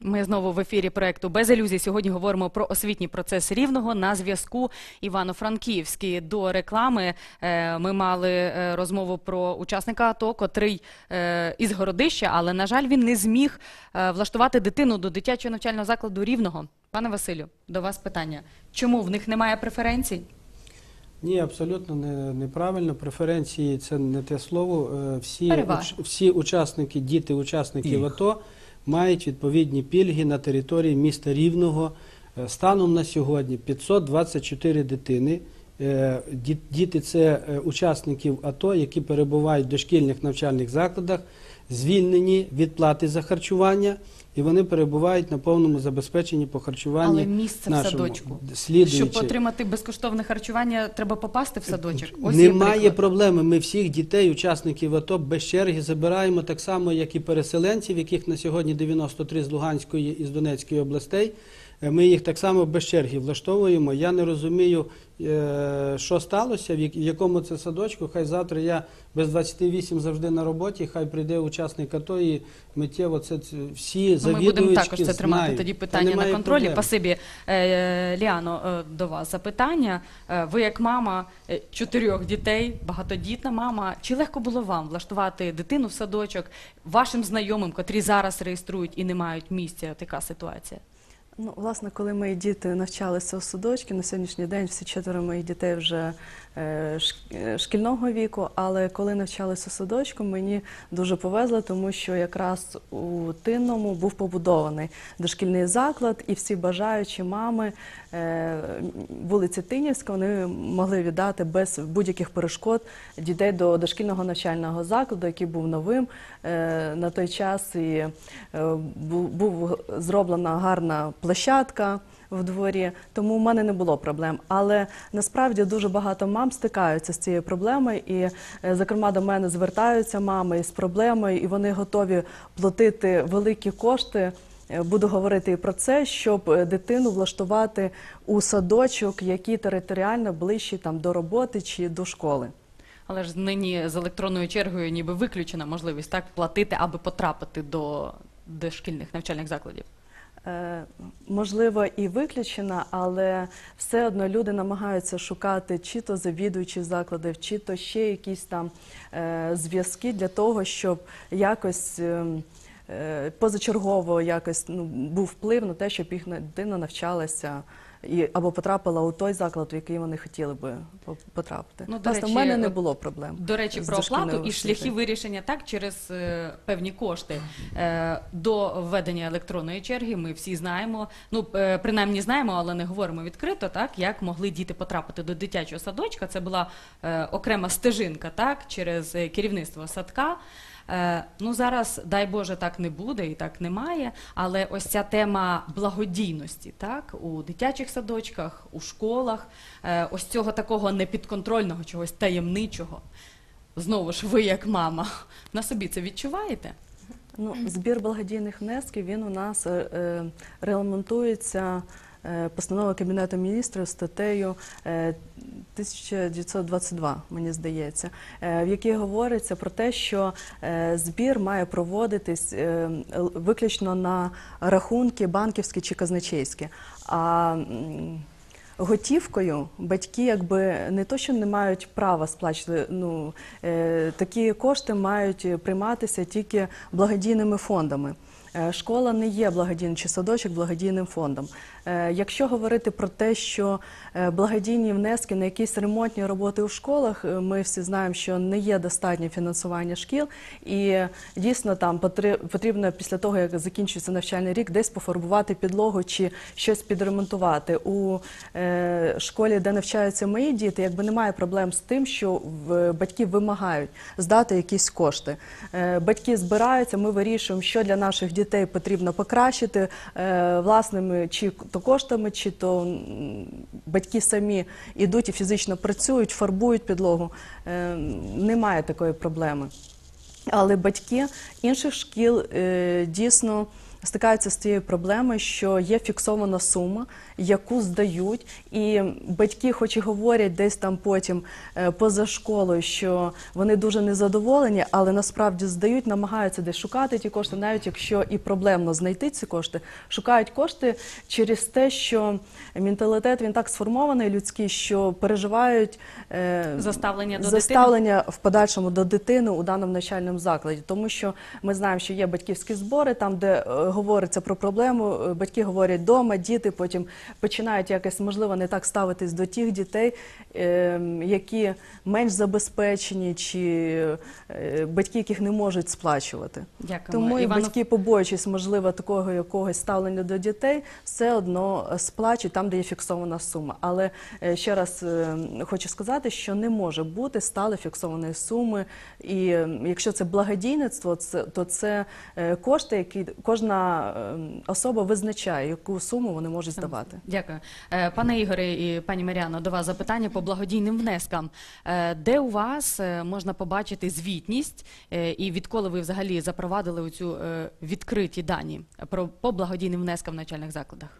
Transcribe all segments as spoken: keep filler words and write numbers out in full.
Ми знову в ефірі проекту «Без ілюзій». Сьогодні говоримо про освітній процес Рівного. На зв'язку Івано-Франківський. До реклами ми мали розмову про учасника АТО, котрий із Городища, але, на жаль, він не зміг влаштувати дитину до дитячого навчального закладу Рівного. Пане Василю, до вас питання. Чому в них немає преференцій? Ні, абсолютно не, неправильно. Преференції – це не те слово. Всі, уч, всі учасники, діти учасників АТО мають відповідні пільги на території міста Рівного. Станом на сьогодні п'ятсот двадцять чотири дитини. Діти – це учасників АТО, які перебувають в дошкільних навчальних закладах, звільнені від плати за харчування, і вони перебувають на повному забезпеченні по харчуванню. Але місце в садочку. Слідуючи. Щоб отримати безкоштовне харчування, треба попасти в садочок? Ось немає проблеми. Ми всіх дітей, учасників АТО, без черги забираємо, так само, як і переселенців, яких на сьогодні дев'яносто три з Луганської і з Донецької областей. Ми їх так само без черги влаштовуємо. Я не розумію, що сталося, в якому це садочку. Хай завтра я без двадцяти восьми завжди на роботі, хай прийде учасник АТО і миттєво це всі завідувачки знають. Ми будемо також це тримати тоді питання на контролі. Спасибі. Ліано, до вас запитання. Ви як мама чотирьох дітей, багатодітна мама, чи легко було вам влаштувати дитину в садочок вашим знайомим, котрі зараз реєструють і не мають місця? Така ситуація. Ну, власне, коли мої діти навчалися у садочку, на сьогоднішній день всі четверо моїх дітей вже е, шкільного віку, але коли навчалися у садочку, мені дуже повезло, тому що якраз у Тинному був побудований дошкільний заклад, і всі бажаючі мами е, вулиці Тинівська, вони могли віддати без будь-яких перешкод дітей до дошкільного навчального закладу, який був новим е, на той час, і е, був, був зроблена гарна площадка в дворі, тому в мене не було проблем. Але насправді дуже багато мам стикаються з цією проблемою, і, зокрема, до мене звертаються мами з проблемою, і вони готові платити великі кошти. Буду говорити і про це, щоб дитину влаштувати у садочок, який територіально ближчий там до роботи чи до школи. Але ж нині з електронною чергою ніби виключена можливість так платити, аби потрапити до дошкільних навчальних закладів. Можливо, і виключена, але все одно люди намагаються шукати чи то завідуючі закладів, чи то ще якісь там зв'язки для того, щоб якось позачергово якось ну, був вплив на те, щоб їх дитина навчалася і, або потрапила у той заклад, в який вони хотіли би потрапити. Ну, Власне, в мене не було проблем. До речі, про оплату і шляхи вирішення так через е, певні кошти. Е, до введення електронної черги ми всі знаємо, ну, е, принаймні знаємо, але не говоримо відкрито, так, як могли діти потрапити до дитячого садочка. Це була е, окрема стежинка, так, через керівництво садка. Е, ну, зараз, дай Боже, так не буде і так немає, але ось ця тема благодійності, так, у дитячих садочках, у школах, е, ось цього такого непідконтрольного, чогось таємничого. Знову ж, ви як мама, на собі це відчуваєте? Ну, збір благодійних внесків, він у нас е, регламентується постановою Кабінету міністрів статтею тисяча дев'ятсот двадцять два, мені здається, в якій говориться про те, що збір має проводитись виключно на рахунки банківські чи казначейські. А готівкою батьки якби не то, що не мають права сплачувати, ну, такі кошти мають прийматися тільки благодійними фондами. Школа не є благодійним, чи садочок благодійним фондом. Якщо говорити про те, що благодійні внески на якісь ремонтні роботи у школах, ми всі знаємо, що не є достатнє фінансування шкіл, і дійсно там потрібно після того, як закінчується навчальний рік, десь пофарбувати підлогу чи щось підремонтувати. У школі, де навчаються мої діти, якби немає проблем з тим, що батьки вимагають здати якісь кошти. Батьки збираються, ми вирішуємо, що для наших дітей потрібно покращити власними чи то коштами, чи то батьки самі йдуть і фізично працюють, фарбують підлогу. Немає такої проблеми. Але батьки інших шкіл дійсно стикаються з тією проблемою, що є фіксована сума, яку здають, і батьки, хоч і говорять десь там потім е, поза школою, що вони дуже незадоволені, але насправді здають, намагаються десь шукати ті кошти, навіть якщо і проблемно знайти ці кошти, шукають кошти через те, що менталітет, він так сформований людський, що переживають е, Заставлення до заставлення в подальшому до дитини у даному навчальному закладі. Тому що ми знаємо, що є батьківські збори, там, де е, говориться про проблему, е, батьки говорять вдома, діти потім починають якось, можливо, не так ставитись до тих дітей, е, які менш забезпечені, чи е, батьки, яких не можуть сплачувати. Дякуємо. Тому і Івано- батьки, побоюючись, можливо, такого якогось ставлення до дітей, все одно сплачують там, де є фіксована сума. Але е, ще раз е, хочу сказати, що не може бути стale фіксованої суми. І е, якщо це благодійництво, це, то це е, кошти, які кожна е, особа визначає, яку суму вони можуть здавати. Дякую. Е, Пане Ігоре і пані Мар'яно, до вас запитання по благодійним внескам. Е, Де у вас е, можна побачити звітність е, і відколи ви взагалі запровадили оцю е, відкриті дані про, по благодійним внескам в навчальних закладах?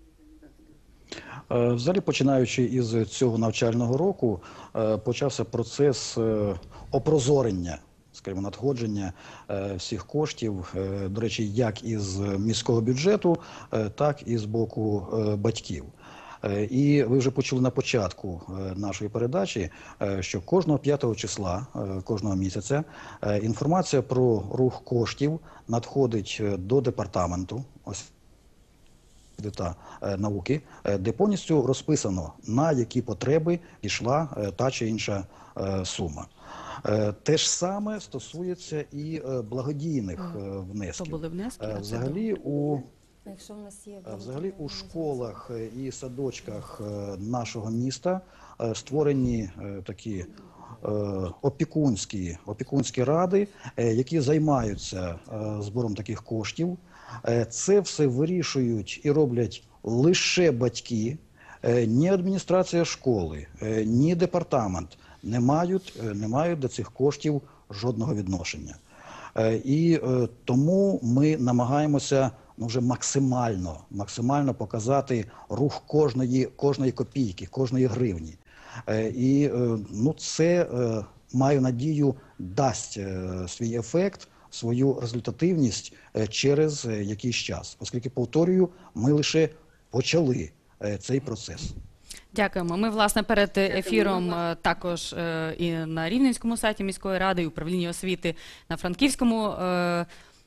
Е, Взагалі, починаючи із цього навчального року, е, почався процес е, опрозорення, скажімо, надходження е, всіх коштів, е, до речі, як із міського бюджету, е, так і з боку е, батьків. Е, І ви вже почули на початку е, нашої передачі, е, що кожного п'ятого числа, е, кожного місяця, е, інформація про рух коштів надходить е, до департаменту освіти та е, науки, е, де повністю розписано, на які потреби пішла е, та чи інша е, сума. Е, Те ж саме стосується і е, благодійних е, То внесків. були внески? Е, а це Взагалі у Якщо в нас є Е, Взагалі у школах е, і садочках е, нашого міста е, створені е, такі е, опікунські, опікунські ради, е, які займаються е, збором таких коштів. Е, Це все вирішують і роблять лише батьки, е, ні адміністрація школи, е, ні департамент не мають, е, не мають до цих коштів жодного відношення. Е, І е, тому ми намагаємося ну, вже максимально, максимально показати рух кожної, кожної копійки, кожної гривні. Е, І е, ну, це, е, маю надію, дасть е, свій ефект, свою результативність е, через е, якийсь час. Оскільки, повторюю, ми лише почали е, цей процес. Дякуємо. Ми, власне, перед ефіром е, також е, і на Рівненському сайті міської ради, і управлінні освіти на Франківському е,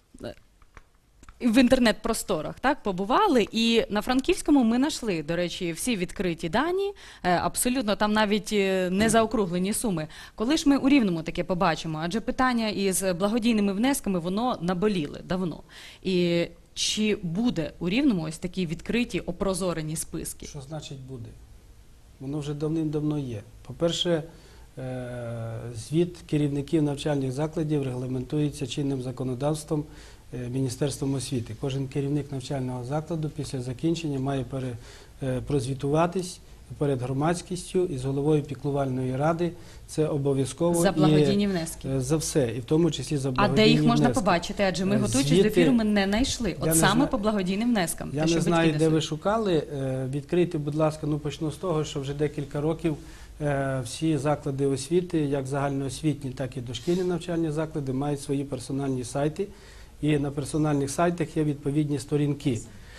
в інтернет-просторах так, побували. І на Франківському ми знайшли, до речі, всі відкриті дані, е, абсолютно там навіть е, не заокруглені суми. Коли ж ми у Рівному таке побачимо? Адже питання із благодійними внесками, воно наболіли давно. І чи буде у Рівному ось такі відкриті, опрозорені списки? Що значить буде? Воно вже давним-давно є. По-перше, е, звіт керівників навчальних закладів регламентується чинним законодавством е, Міністерством освіти. Кожен керівник навчального закладу після закінчення має пере, е, прозвітуватись перед громадськістю і з головою піклувальної ради. Це обов'язково. За благодійні і, внески. е, За все, і в тому числі за А благодійні де їх можна внески. побачити? Адже ми, Е, готуючись звіти- до ефіру, ми не знайшли. Я От не саме знаю- по благодійним внескам. Я те, що не батьки знаю, де несуть. ви шукали. Е, Відкрийте, будь ласка, ну почну з того, що вже декілька років е, всі заклади освіти, як загальноосвітні, так і дошкільні навчальні заклади, мають свої персональні сайти. І на персональних сайтах є відповідні сторінки.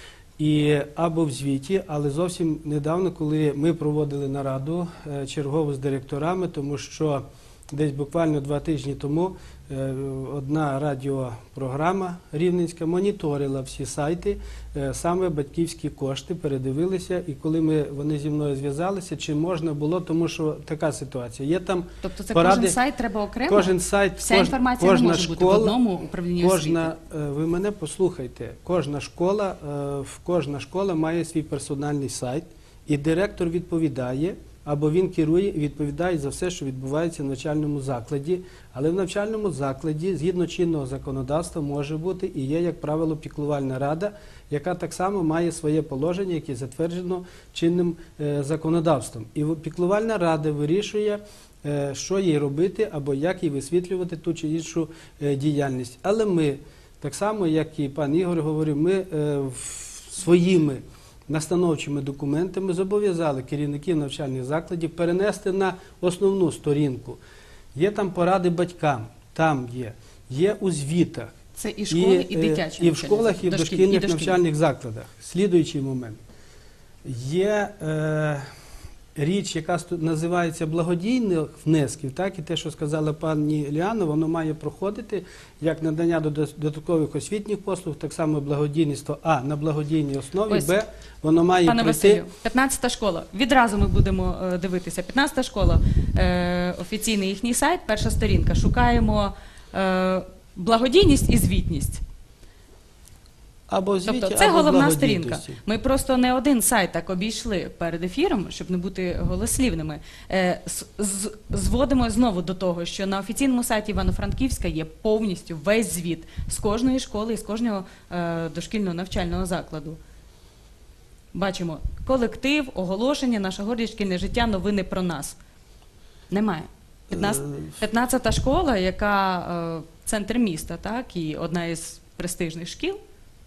І або в звіті, але зовсім недавно, коли ми проводили нараду е, чергову з директорами, тому що десь буквально два тижні тому е, одна радіопрограма рівненська моніторила всі сайти, е, саме батьківські кошти, передивилися, і коли ми, вони зі мною зв'язалися, чи можна було, тому що така ситуація. Є там Тобто це поради, кожен сайт треба окремо? кожен сайт, Вся кож- інформація не кожна може бути в школа, одному управлінні Кожна, освіти. е, ви мене послухайте, кожна школа, е, в- кожна школа має свій персональний сайт, і директор відповідає, або він керує і відповідає за все, що відбувається в навчальному закладі. Але в навчальному закладі, згідно чинного законодавства, може бути і є, як правило, піклувальна рада, яка так само має своє положення, яке затверджено чинним е, законодавством. І в- піклувальна рада вирішує, е, що їй робити, або як їй висвітлювати ту чи іншу е, діяльність. Але ми Так само, як і пан Ігор говорив, ми е, в- своїми настановчими документами зобов'язали керівників навчальних закладів перенести на основну сторінку. Є там поради батькам, там є, є у звітах. Це і школи, і е, дитячі і в школах, і в дошкіль- дошкільних і дошкільні. навчальних закладах. Слідуючий момент. Є е, річ, яка сто- називається благодійних внесків, так, і те, що сказала пані Ліана, воно має проходити як надання додат- додаткових освітніх послуг, так само благодійництво, а, на благодійній основі, Ось, б, воно має Пане прийти... Василю, п'ятнадцята школа. Відразу ми будемо е, дивитися. п'ятнадцята школа, е, офіційний їхній сайт, перша сторінка. Шукаємо е, благодійність і звітність. Або в звіті, Тобто це або в головна сторінка. благодійності. Ми просто не один сайт так обійшли перед ефіром, щоб не бути голослівними. Е, з- з- Зводимо знову до того, що на офіційному сайті Івано-Франківська є повністю весь звіт з кожної школи і з кожного е, дошкільного навчального закладу. Бачимо колектив, оголошення, наша гордість, шкільне життя, новини про нас. Немає. п'ятнадцята школа, яка е, центр міста, так, і одна із престижних шкіл.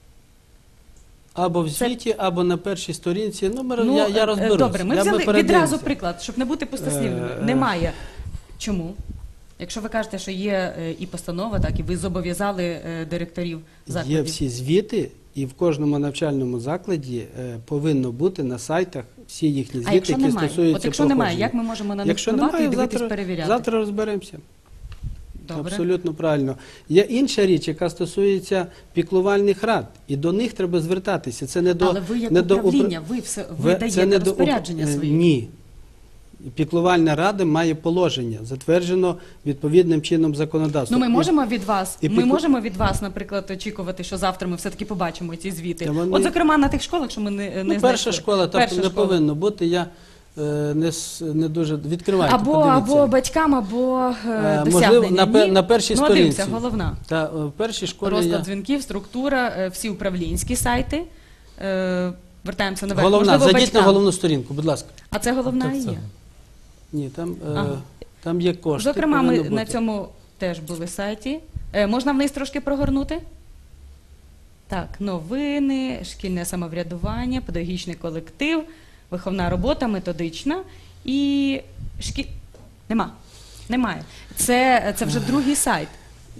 Або в Це- звіті, або на першій сторінці. Ну, ми, Ну, я, я е, розберусь. Добре, ми я взяли передивимося. відразу приклад, щоб не бути пустослівними. Е, е. Немає. Чому? Якщо ви кажете, що є е, і постанова, так, і ви зобов'язали е, директорів закладів. Є всі звіти, і в кожному навчальному закладі е, повинно бути на сайтах всі їхні А звіти, якщо які немає? стосуються От якщо немає, проходження. як ми можемо на них Якщо впливати і немає, дивитись, завтра, перевіряти? завтра розберемося. Добре. Абсолютно правильно. Є інша річ, яка стосується піклувальних рад, і до них треба звертатися. Це не до Але ви як не до упра- управління, ви все ви це даєте не до уп- розпорядження е, свої. Ні. Піклувальна рада має положення, затверджено відповідним чином Ну, законодавством. ми І- можемо від вас, і ми піклу- можемо від вас, наприклад, очікувати, що завтра ми все-таки побачимо ці звіти. Та вони- От, зокрема, на тих школах, що ми не, не Ну, перша знайшли. школа, там Перша не школа. повинно бути. Я е, не, с- не дуже відкривайте, Або, подивіться. або батькам, або е, Е, досягнення. можливо, на пе- Ні? на першій ну, сторінці. дивіться, головна. Та е, в першій школі Розклад я... дзвінків, структура, е, всі управлінські сайти. Е, Вертаємося наверх. Головна, Можливо, зайдіть на батькам. головну сторінку, будь ласка. А це головна Так, і це- є. Ні, там, е, Ага. там є кошти. Зокрема, ми повинно на бути. цьому теж були сайті. Е, можна вниз трошки прогорнути? Так, новини, шкільне самоврядування, педагогічний колектив, виховна робота, методична і шкі... Нема. Немає. Це, це вже другий сайт.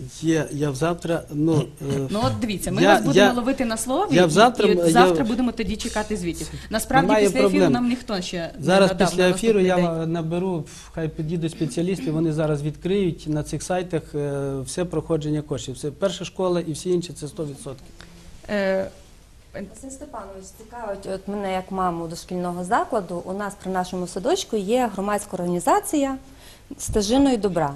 Є, я завтра, ну, е, Ну от дивіться, ми Я- вас будемо я- ловити на слові, я і- взавтра- і, от я- завтра будемо тоді чекати звітів. Насправді Немає після ефіру проблем. нам ніхто ще зараз не надав після на ефіру я наступний день. ва- наберу, хай підійдуть спеціалісти, вони зараз відкриють на цих сайтах е, все проходження коштів. Все, перша школа і всі інші це сто відсотків. Е, Василь Степанович, цікавить от мене як маму дошкільного закладу. У нас при нашому садочку є громадська організація «Стежиною добра».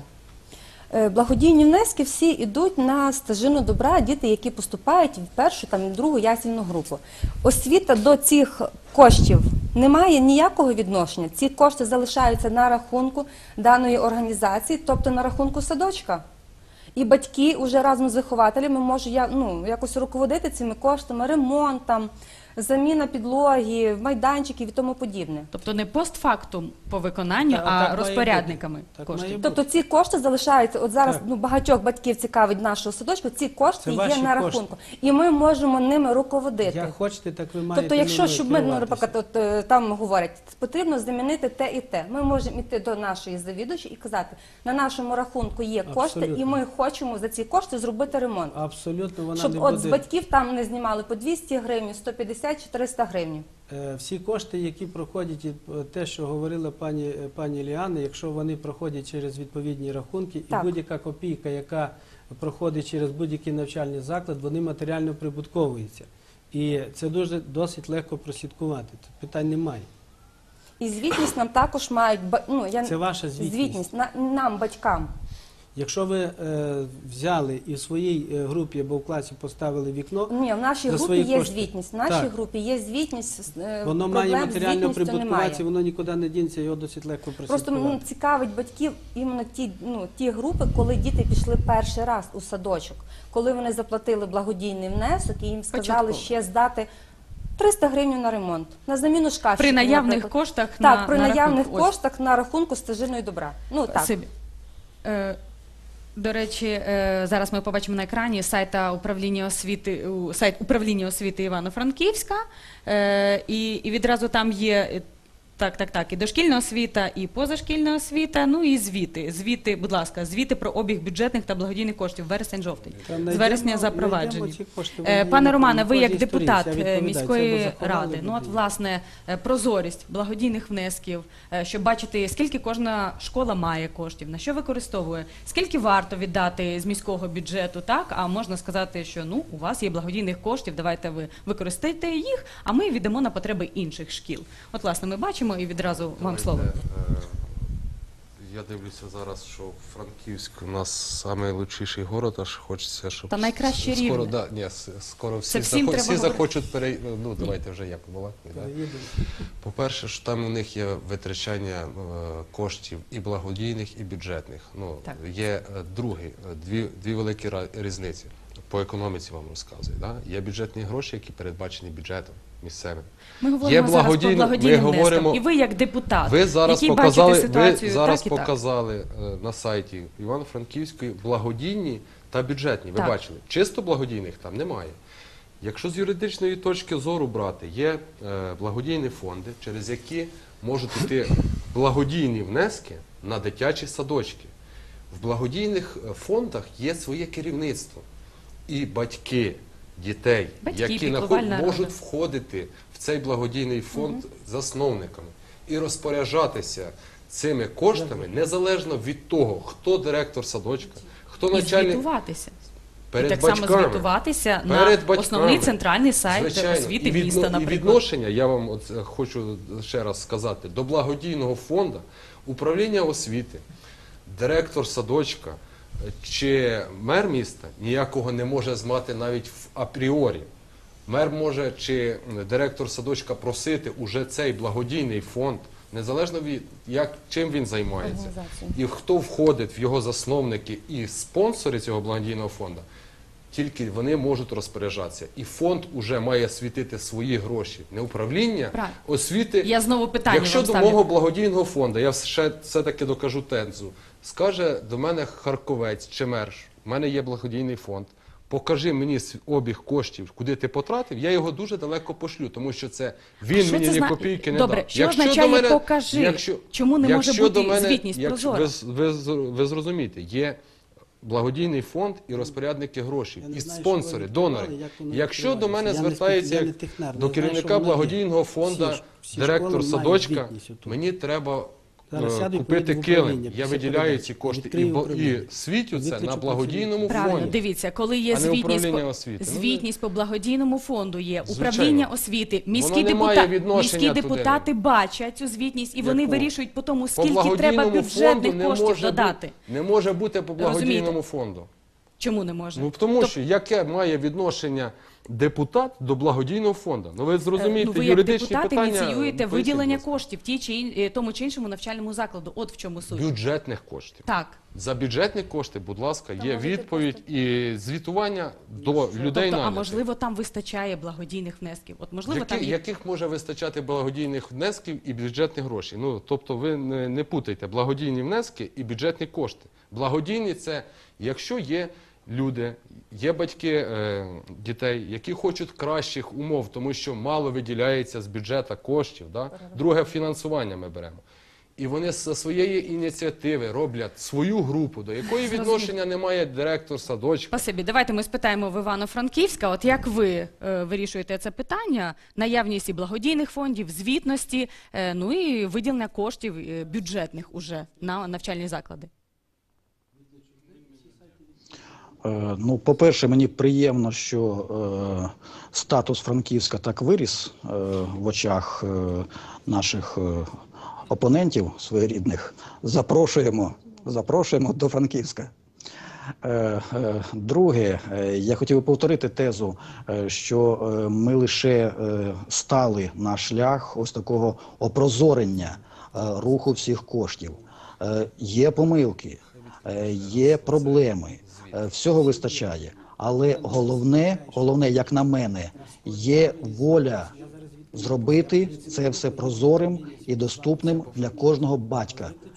Е, Благодійні внески всі йдуть на стежину добра, діти, які поступають в першу там, і другу ясільну групу. Освіта до цих коштів не має ніякого відношення. Ці кошти залишаються на рахунку даної організації, тобто на рахунку садочка. І батьки вже разом з вихователями можуть я- ну, якось руководити цими коштами, ремонтом, заміна підлоги, майданчиків і тому подібне. Тобто не постфактум по виконанню, Та, так а має розпорядниками бути. Так коштів. має бути. Тобто ці кошти залишаються, от зараз Так. ну, багатьох батьків цікавить нашого садочку, ці кошти Це є ваші на кошти. рахунку. І ми можемо ними руководити. Як хочете, так ви маєте Тобто, якщо ними щоб ми, ну, керуватися. наприклад, от, е, там говорять, потрібно замінити те і те. Ми можемо йти до нашої завідувачі і казати, на нашому рахунку є кошти, Абсолютно. і ми хочемо за ці кошти зробити ремонт. Абсолютно вона Щоб не от буде. з батьків там не знімали по двісті гривень, сто п'ятдесят чи триста гривень. Е, Всі кошти, які проходять, і е, те, що говорила пані, е, пані Ліана, якщо вони проходять через відповідні рахунки, Так. і будь-яка копійка, яка проходить через будь-який навчальний заклад, вони матеріально прибутковуються. І це дуже досить легко прослідкувати. Тут питань немає. І звітність нам також мають, ба- ну, я, Це ваша звітність. звітність на, нам, батькам. Якщо ви е, взяли і в своїй е, групі або в класі поставили вікно, Ні, в нашій За групі свої є кошти. звітність. В нашій Так. групі є звітність, е, воно проблем має з матеріально звітністю прибуткуватися, немає. воно нікуди не дінеться, його досить легко Просто прослідкувати. ну, цікавить батьків іменно ті, ну, ті групи, коли діти пішли перший раз у садочок, коли вони заплатили благодійний внесок і їм сказали Початково. ще здати триста гривень на ремонт, на заміну шкафчиків. При наявних наприклад. коштах Так, на, при на наявних рахунку. Ось. коштах на рахунку стежиною добра. Ну так. Спасибі. Е, До речі, е, зараз ми побачимо на екрані сайта управління освіти, у- сайт управління освіти Івано-Франківська, е, і, і відразу там є е, так, так, так, і дошкільна освіта, і позашкільна освіта, ну і звіти. Звіти, будь ласка, звіти про обіг бюджетних та благодійних коштів вересень-жовтень. Та З знайдемо- вересня знайдемо запроваджені. ці кошти, Е, вони Пане на- Романе, на ви як кожній депутат сторінці, е, я відповідаю, це міської або заховали, ради, ну от або- власне е, прозорість благодійних внесків, е, щоб бачити, скільки кожна школа має коштів, на що використовує, скільки варто віддати з міського бюджету, так, а можна сказати, що ну у вас є благодійних коштів, давайте ви використайте їх, а ми віддамо на потреби інших шкіл. От власне ми бачимо і відразу вам слово. Давайте, е, Я дивлюся зараз, що Франківськ у нас найкращий город, аж хочеться, щоб Та найкраще с- скоро, Рівне. да, ні, с- скоро всі, Це всім захо- треба всі говорити. захочуть перей... Ну, давайте вже я побалакаю. Да? Переїдемо. По-перше, що там у них є витрачання е, коштів і благодійних, і бюджетних. Ну, Так. є е, другий, е, дві, дві великі ра- різниці. По економіці вам розказую. Да? Є бюджетні гроші, які передбачені бюджетом місцевим. Ми говоримо Є зараз про благодійні- благодійним ми внеском. говоримо- І ви як депутат, Ви зараз який показали, бачите ситуацію ви зараз так і так. показали е, на сайті Івано-Франківської благодійні та бюджетні. Ви Так. бачили, чисто благодійних там немає. Якщо з юридичної точки зору брати, є е, благодійні фонди, через які можуть йти благодійні внески на дитячі садочки. В благодійних е, фондах є своє керівництво і батьки дітей, Батьки, які піклувальна наход- можуть рада. входити в цей благодійний фонд засновниками і розпоряджатися цими коштами незалежно від того, хто директор садочка, хто І начальник звітуватися. перед і так само батьками. звітуватися Перед на батьками. основний центральний сайт Звичайно. освіти І відно- міста, І наприклад. відношення, я вам от е, хочу ще раз сказати, до благодійного фонду, управління освіти, директор садочка е, чи мер міста ніякого не може мати навіть в апріорі. Мер може чи м, директор садочка просити уже цей благодійний фонд, незалежно від як, чим він займається, Організацію. і хто входить в його засновники і спонсори цього благодійного фонду, тільки вони можуть розпоряджатися. І фонд уже має світити свої гроші. Не управління Правильно. освіти. Я знову питання Якщо вам до ставлю. мого благодійного фонду, я ще все-таки докажу тензу, скаже до мене харковець чи мер, в мене є благодійний фонд, покажи мені свій обіг коштів, куди ти потратив, я його дуже далеко пошлю, тому що це він Що мені це ні зна- копійки не Добре, дав. що означає «покажи»? Якщо, Чому не може якщо бути до мене, звітність якщо, прозора? ви, ви, з- ви зрозумієте, є благодійний фонд і розпорядники грошей, Я не і знаю, спонсори, що ви донори. відкривали, як воно Якщо до мене відкривається. Я не звертається спеці- я не як технар, не до знаю, керівника що воно є. благодійного фонду Всі ж- всі директор школи мають садочка, звітність отут. мені треба Зараз е, сяду і купити поїду в килим. управління Я після виділяю передачі. ці кошти і, Відкрию бо- і управління. світю це Виключу на благодійному Правильно, фонді. дивіться, коли є А не звітність управління по, освіти. Ну, звітність по благодійному фонду, є Звичайно. управління освіти, міські, Воно не має депута... відношення міські туди. депутати бачать цю звітність і вони Яку? вирішують по тому, По скільки треба благодійному бюджетних фонду не коштів може додати. бути- Не може бути по благодійному Розумієте? фонду. Чому не може? Ну тому Тоб- що яке має відношення депутат до благодійного фонду? Ну ви Е, зрозумієте, ну, ви як юридичні депутати питання. ініціюєте поясніть, виділення будь ласка. коштів тій чи ін- е, тому чи іншому навчальному закладу. От в чому суть. Бюджетних коштів. Так. За бюджетні кошти, будь ласка, є можете відповідь і звітування до людей Тобто, а нанятих. можливо, там вистачає благодійних внесків. От можливо, Які, там є... яких може вистачати благодійних внесків і бюджетних грошей? Ну, тобто ви не, не путайте благодійні внески і бюджетні кошти. Благодійні – це якщо є люди, є батьки е, дітей, які хочуть кращих умов, тому що мало виділяється з бюджету коштів. Да? Друге фінансування ми беремо. І вони зі своєї ініціативи роблять свою групу, до якої відношення не має директор садочка. Спасибі. Давайте ми спитаємо в Івано-Франківська, от як ви е, вирішуєте це питання, наявність і благодійних фондів, звітності, е, ну і виділення коштів е, бюджетних уже на навчальні заклади. Е, Ну, по-перше, мені приємно, що е, статус Франківська так виріс е, в очах е, наших е, опонентів своєрідних. Запрошуємо, запрошуємо до Франківська. Е, е, Друге, е, я хотів би повторити тезу, е, що е, ми лише е, стали на шлях ось такого опрозорення е, руху всіх коштів. Е, Є помилки, е, є проблеми, е, всього вистачає. Але головне, головне, як на мене, є воля зробити це все прозорим і доступним для кожного батька,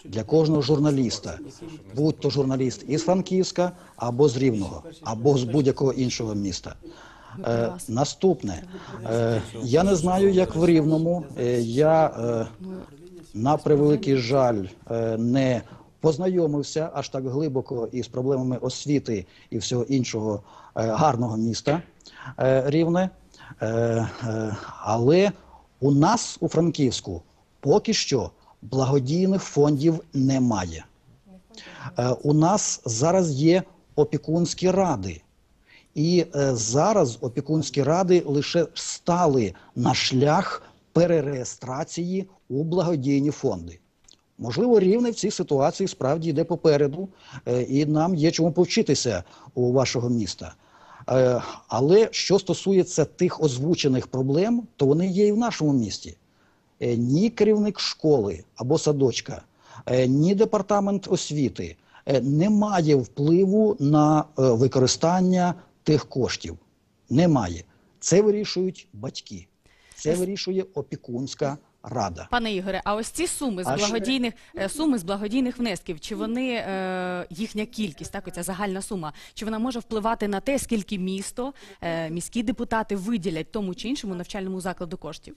для кожного журналіста, будь то журналіст із Франківська, або з Рівного, або з будь-якого іншого міста. Е, наступне. Е, я не знаю, як в Рівному. Е, я, е, на превеликий жаль, е, не познайомився аж так глибоко із проблемами освіти і всього іншого е, гарного міста е, Рівне. Е, е, але у нас у Франківську поки що благодійних фондів немає. Е, у нас зараз є опікунські ради. І е, зараз опікунські ради лише стали на шлях перереєстрації у благодійні фонди. Можливо, Рівне в цій ситуації справді йде попереду, е, і нам є чому повчитися у вашого міста. Е, але що стосується тих озвучених проблем, то вони є і в нашому місті. Е, ні керівник школи або садочка, е, ні департамент освіти е, не має впливу на е, використання тих коштів. Немає. Це вирішують батьки. Це вирішує опікунська рада. Пане Ігоре, а ось ці суми з А благодійних е, суми з благодійних внесків, чи вони е, їхня кількість, так, оця загальна сума, чи вона може впливати на те, скільки місто, е, міські депутати виділять тому чи іншому навчальному закладу коштів?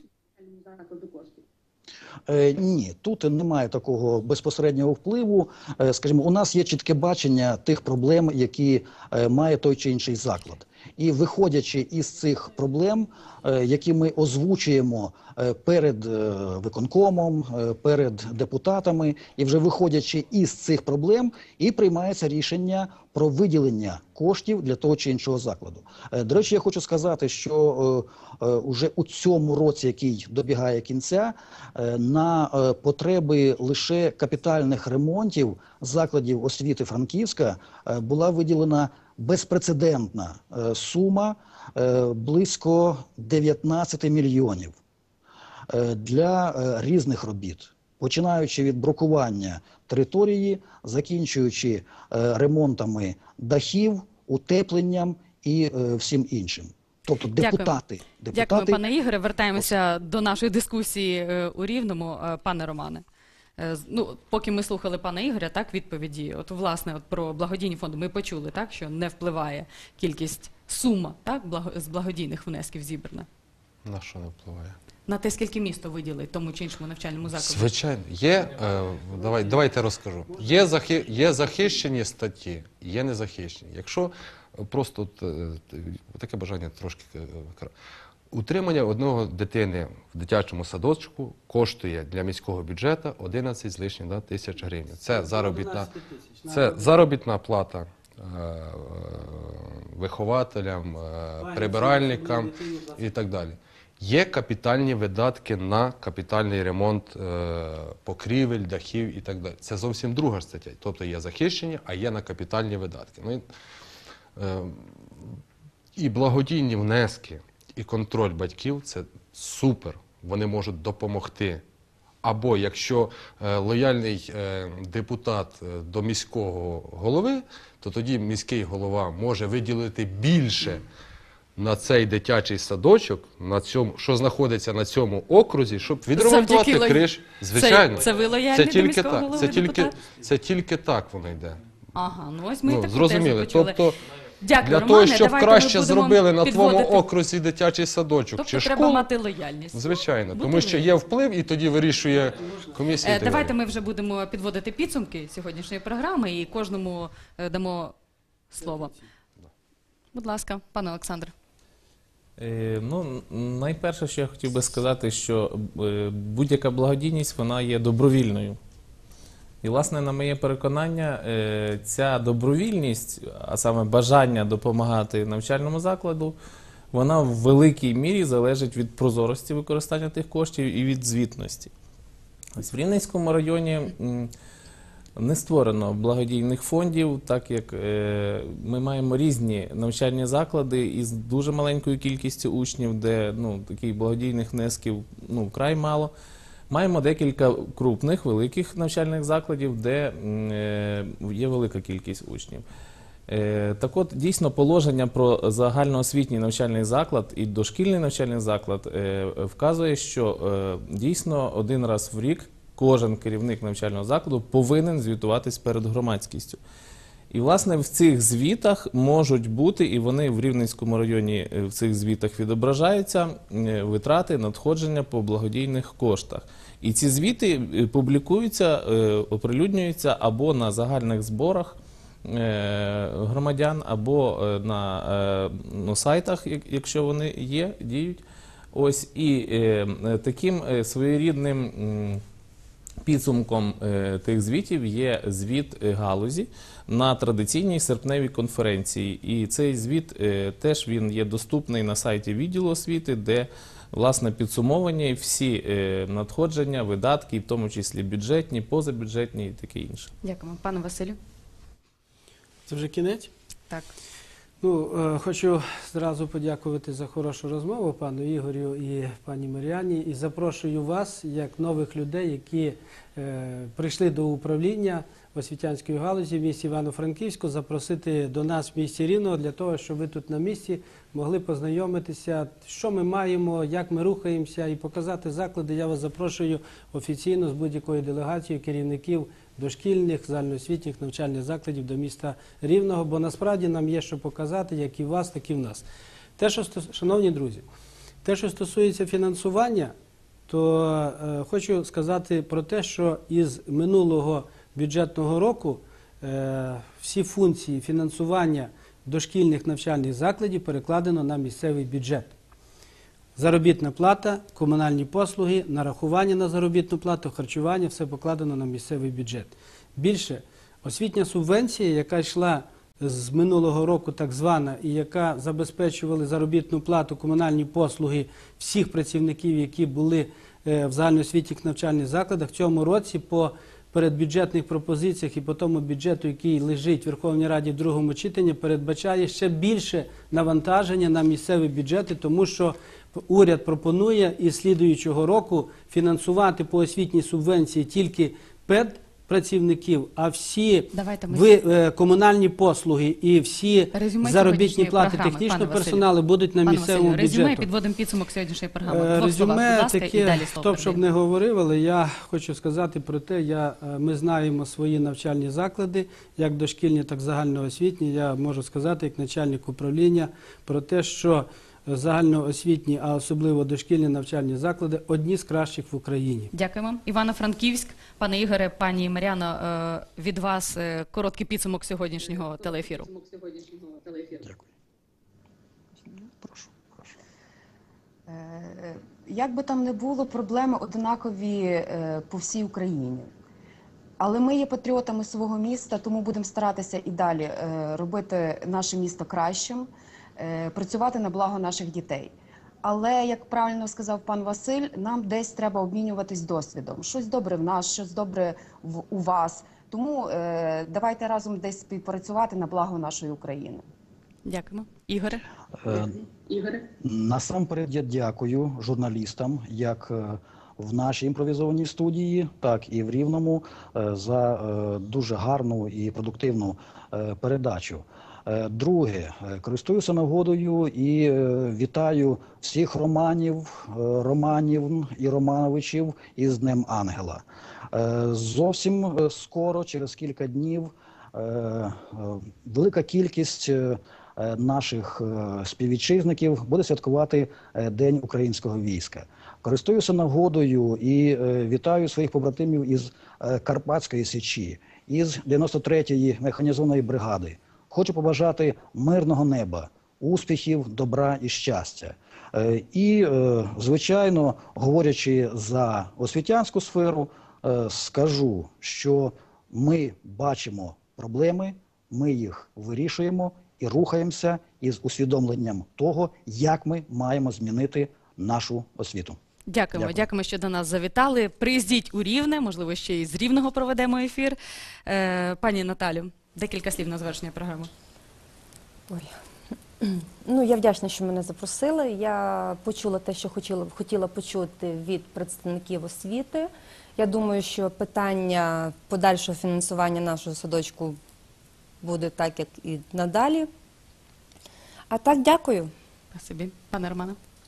Е, ні, тут немає такого безпосереднього впливу. Е, скажімо, у нас є чітке бачення тих проблем, які е, має той чи інший заклад. І виходячи із цих проблем, е, які ми озвучуємо е, перед е, виконкомом, е, перед депутатами, і вже виходячи із цих проблем, і приймається рішення про виділення коштів для того чи іншого закладу. Е, до речі, я хочу сказати, що е, е, уже у цьому році, який добігає кінця, е, на е, потреби лише капітальних ремонтів закладів освіти Франківська е, була виділена безпрецедентна е, сума е, близько дев'ятнадцять мільйонів е, для е, різних робіт, починаючи від брукування території, закінчуючи е, ремонтами дахів, утепленням і е, всім іншим. Тобто депутати... депутати... Дякую, пане Ігоре. Вертаємося до нашої дискусії е, у Рівному. Е, пане Романе. Ну, поки ми слухали пана Ігоря, так, відповіді, от, власне, от про благодійні фонди ми почули, так, що не впливає кількість, сума, так, благо, з благодійних внесків зібрана. На що не впливає? На те, скільки місто виділить тому чи іншому навчальному закладу. Звичайно. Є, е, давай, давайте розкажу. Є, захи, є захищені статті, є незахищені. Якщо просто от, е, таке бажання трошки... Е, утримання одного дитини в дитячому садочку коштує для міського бюджету одинадцять з лишнім да, тисяч гривень. Це заробітна, це заробітна плата е, вихователям, е, прибиральникам і так далі. Є капітальні видатки на капітальний ремонт е, покрівель, дахів і так далі. Це зовсім друга стаття. Тобто є захищені, а є на капітальні видатки. Ну, е, і благодійні внески, і контроль батьків – це супер, вони можуть допомогти. Або якщо е, лояльний е, депутат е, до міського голови, то тоді міський голова може виділити більше на цей дитячий садочок, на цьому, що знаходиться на цьому окрузі, щоб відремонтувати Завдяки криш. Звичайно. Це, це ви лояльний це до тільки міського так, голови це тільки, депутат? це тільки так воно йде. Ага, ну ось ми Ну, таку зрозуміли. тезу почули. Тобто, Дякую, для Романе. того, щоб Давайте краще ми будемо зробили на твоєму підводити. окрузі дитячий садочок Тобто чи треба школу, мати лояльність. звичайно, Бути тому що є вплив і тоді вирішує комісія. Е, і так Давайте далі. ми вже будемо підводити підсумки сьогоднішньої програми і кожному е, дамо слово. Будь ласка, пане Олександр. Е, ну, найперше, що я хотів би сказати, що е, будь-яка благодійність, вона є добровільною. І, власне, на моє переконання, е, ця добровільність, а саме бажання допомагати навчальному закладу, вона в великій мірі залежить від прозорості використання тих коштів і від звітності. Ось в Рівненському районі м, не створено благодійних фондів, так як е, ми маємо різні навчальні заклади із дуже маленькою кількістю учнів, де ну, таких благодійних внесків ну, вкрай мало. Маємо декілька крупних, великих навчальних закладів, де е, є велика кількість учнів. Е, так от, дійсно, положення про загальноосвітній навчальний заклад і дошкільний навчальний заклад е, вказує, що е, дійсно один раз в рік кожен керівник навчального закладу повинен звітуватись перед громадськістю. І, власне, в цих звітах можуть бути, і вони в Рівненському районі в цих звітах відображаються, витрати, надходження по благодійних коштах. І ці звіти публікуються, оприлюднюються або на загальних зборах громадян, або на, на сайтах, якщо вони є, діють. Ось, і таким своєрідним підсумком тих звітів є звіт галузі на традиційній серпневій конференції. І цей звіт теж він є доступний на сайті відділу освіти, де, власне, підсумовані всі надходження, видатки, в тому числі бюджетні, позабюджетні і таке інше. Дякуємо. Пане Василю. Це вже кінець? Так. Ну, е, хочу зразу подякувати за хорошу розмову пану Ігорю і пані Мар'яні. І запрошую вас, як нових людей, які е, прийшли до управління освітянської галузі в місті Івано-Франківську, запросити до нас в місті Рівного для того, щоб ви тут на місці могли познайомитися, що ми маємо, як ми рухаємося, і показати заклади. Я вас запрошую офіційно з будь-якою делегацією керівників дошкільних, загальноосвітніх навчальних закладів до міста Рівного, бо насправді нам є що показати, як і в вас, так і в нас. Те, що, шановні друзі, те, що стосується фінансування, то е, хочу сказати про те, що із минулого бюджетного року е, всі функції фінансування дошкільних навчальних закладів перекладено на місцевий бюджет. Заробітна плата, комунальні послуги, нарахування на заробітну плату, харчування – все покладено на місцевий бюджет. Більше, освітня субвенція, яка йшла з минулого року так звана, і яка забезпечувала заробітну плату, комунальні послуги всіх працівників, які були в загальноосвітніх навчальних закладах, в цьому році по передбюджетних пропозиціях і по тому бюджету, який лежить в Верховній Раді в другому читанні, передбачає ще більше навантаження на місцеві бюджети, тому що уряд пропонує із слідуючого року фінансувати по освітній субвенції тільки педпрацівників, а всі ви, е, комунальні послуги і всі резюме заробітні плати програми, технічного персоналу будуть на пане місцевому Василю, бюджету. резюме, підводимо підсумок сьогоднішньої програми. Е, Двох словах, будь резюме ласка, таке, і далі слово хто б щоб передаю. не говорив, але я хочу сказати про те, я, ми знаємо свої навчальні заклади, як дошкільні, так і загальноосвітні. Я можу сказати, як начальник управління, про те, що загальноосвітні, а особливо дошкільні навчальні заклади – одні з кращих в Україні. Дякуємо. Івано-Франківськ, пане Ігоре, пані Мар'яно, від вас короткий підсумок сьогоднішнього телеефіру. Дякую. Прошу, прошу. Як би там не було, проблеми однакові по всій Україні. Але ми є патріотами свого міста, тому будемо старатися і далі робити наше місто кращим, працювати на благо наших дітей. Але, як правильно сказав пан Василь, нам десь треба обмінюватись досвідом. Щось добре в нас, щось добре в, у вас. Тому е, давайте разом десь співпрацювати на благо нашої України. Дякуємо. Ігоре? Е, Ігоре? Насамперед я дякую журналістам, як в нашій імпровізованій студії, так і в Рівному, за е, дуже гарну і продуктивну е, передачу. Друге, користуюся нагодою і вітаю всіх романів, романів і романовичів із Днем Ангела. Зовсім скоро, через кілька днів, велика кількість наших співвітчизників буде святкувати День українського війська. Користуюся нагодою і вітаю своїх побратимів із Карпатської Січі, із дев'яносто третьої механізованої бригади. Хочу побажати мирного неба, успіхів, добра і щастя. І, звичайно, говорячи за освітянську сферу, скажу, що ми бачимо проблеми, ми їх вирішуємо і рухаємося із усвідомленням того, як ми маємо змінити нашу освіту. Дякуємо, Дякую. дякуємо, що до нас завітали. Приїздіть у Рівне, можливо, ще і з Рівного проведемо ефір. Е, пані Наталю, декілька слів на завершення програми. Ой. Ну, я вдячна, що мене запросили. Я почула те, що хотіла, хотіла почути від представників освіти. Я думаю, що питання подальшого фінансування нашого садочку буде так, як і надалі. А так, дякую. Спасибі. Пане Романе.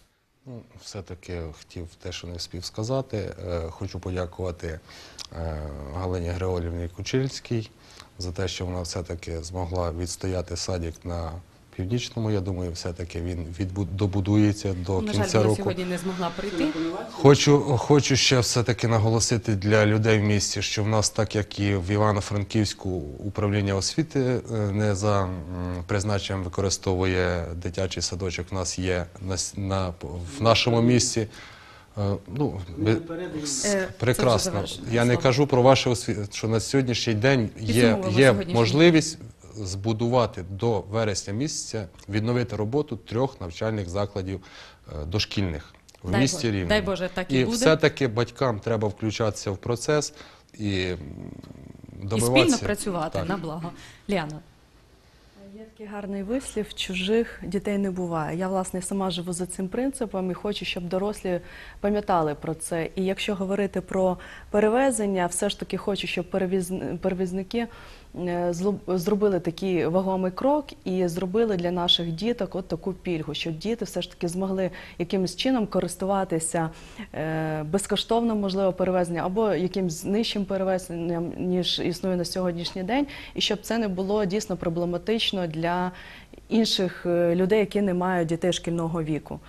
Ну, все-таки хотів те, що не встиг сказати. Е, Хочу подякувати е, Галині Григорівні Кучильській за те, що вона все-таки змогла відстояти садик на Північному. Я думаю, все-таки він відбу- добудується до На жаль, кінця вона року. сьогодні не змогла прийти. Хочу, хочу ще все-таки наголосити для людей в місті, що в нас, так як і в Івано-Франківську, управління освіти е, не за м, призначенням використовує дитячий садочок. У нас є на, с- на, в нашому місті. Е, Ну, ви- Е, прекрасно. це вже завершене Я не слово. кажу про ваше освіту, що на сьогоднішній день є, Підсумовуємо є сьогоднішній. можливість збудувати до вересня місяця, відновити роботу трьох навчальних закладів е, дошкільних в Дай місті Боже, Рівне. дай Боже, так і буде. все-таки батькам треба включатися в процес і м, І добиватися. спільно працювати Так. на благо. Ліана. Є такий гарний вислів: чужих дітей не буває. Я, власне, сама живу за цим принципом і хочу, щоб дорослі пам'ятали про це. І якщо говорити про перевезення, все ж таки хочу, щоб перевіз- перевізники е, зло- зробили такий вагомий крок і зробили для наших діток от таку пільгу, щоб діти все ж таки змогли якимось чином користуватися е, безкоштовним, можливо, перевезенням або якимось нижчим перевезенням, ніж існує на сьогоднішній день, і щоб це не було дійсно проблематично для інших е, людей, які не мають дітей шкільного віку.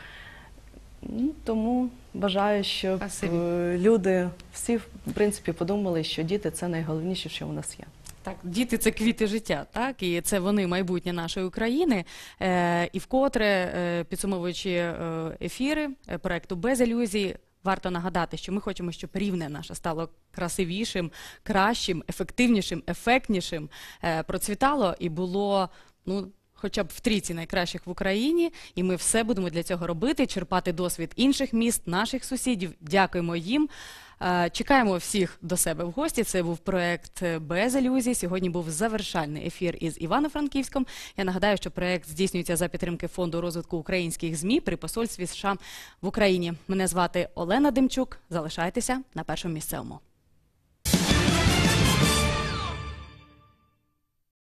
Ну, тому бажаю, щоб Спасибі. е, люди всі, в принципі, подумали, що діти – це найголовніше, що у нас є. Так, діти це квіти життя, так, і це вони майбутнє нашої України. Е, і вкотре, е, підсумовуючи е, ефіри е, проекту «Без ілюзій», варто нагадати, що ми хочемо, щоб Рівне наше стало красивішим, кращим, ефективнішим, ефектнішим, е, процвітало і було, ну, хоча б в трійці найкращих в Україні, і ми все будемо для цього робити, черпати досвід інших міст, наших сусідів. Дякуємо їм. Е, Чекаємо всіх до себе в гості. Це був проект «Без ілюзій». Сьогодні був завершальний ефір із Івано-Франківськом. Я нагадаю, що проект здійснюється за підтримки Фонду розвитку українських ЗМІ при посольстві США в Україні. Мене звати Олена Демчук. Залишайтеся на Першому місцевому.